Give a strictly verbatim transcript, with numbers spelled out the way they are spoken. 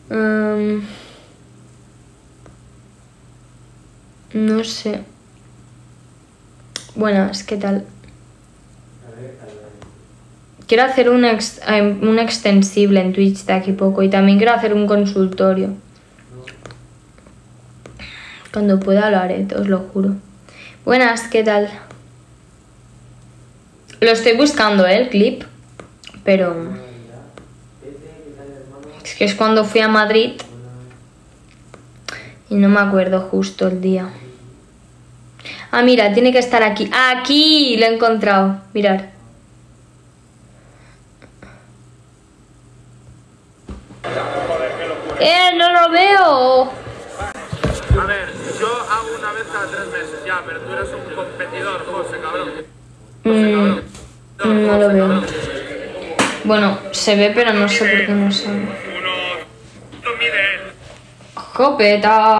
Um, no sé. Buenas, ¿qué tal? Quiero hacer un, ex, un extensible en Twitch de aquí a poco y también quiero hacer un consultorio. Cuando pueda lo haré, os lo juro. Buenas, ¿qué tal? Lo estoy buscando, ¿eh? El clip. Pero... es que es cuando fui a Madrid. Y no me acuerdo justo el día. Ah, mira, tiene que estar aquí. ¡Aquí! Lo he encontrado. Mirad. ¡Eh! ¡No lo veo! A ver, yo hago una vez cada tres meses, ya, pero tú eres un competidor, José, cabrón. José, cabrón. No, no, no lo veo. Bueno, se ve, pero no sé por qué no se ve. Uno... mide él. ¡Copeta!